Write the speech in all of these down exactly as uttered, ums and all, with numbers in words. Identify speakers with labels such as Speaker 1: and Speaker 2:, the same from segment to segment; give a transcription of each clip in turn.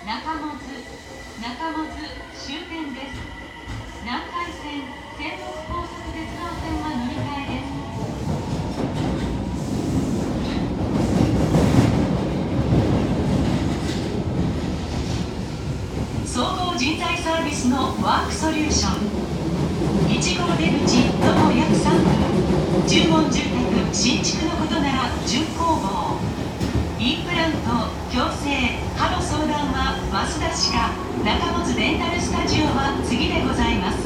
Speaker 1: 中本中本終点です。南海線仙北高速鉄道線は乗り換えです。総合人材サービスのワークソリューションいち号出口徒歩約さんぷん注文住宅新築のことなら準工房インプラント矯正歯の相談は増田歯科中本デンタルスタジオは次でございます。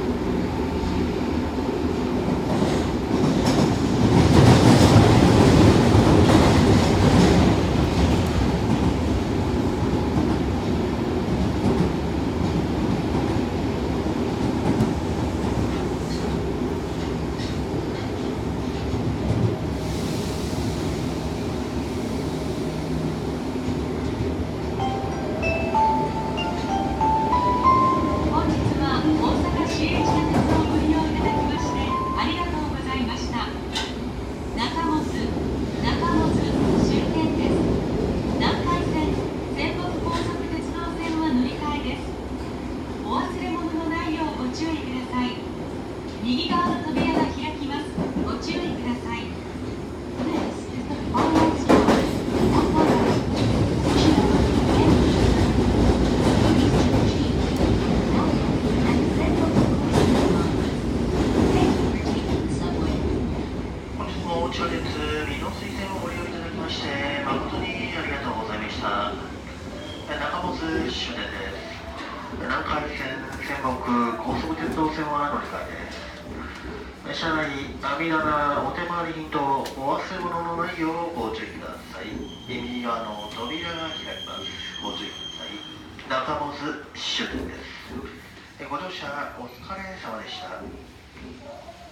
Speaker 1: 右側の扉が開きます。ご注意ください。
Speaker 2: 本日も地下鉄美濃水線をご利用いただきまして誠にありがとうございました。中本終点です。南海線仙北高速鉄道線は乗り換えです。車内、網棚、お手回り品とお忘れ物のないようご注意ください。右側の扉が開きます。ご注意ください。中本終点です。ご乗車お疲れ様でした。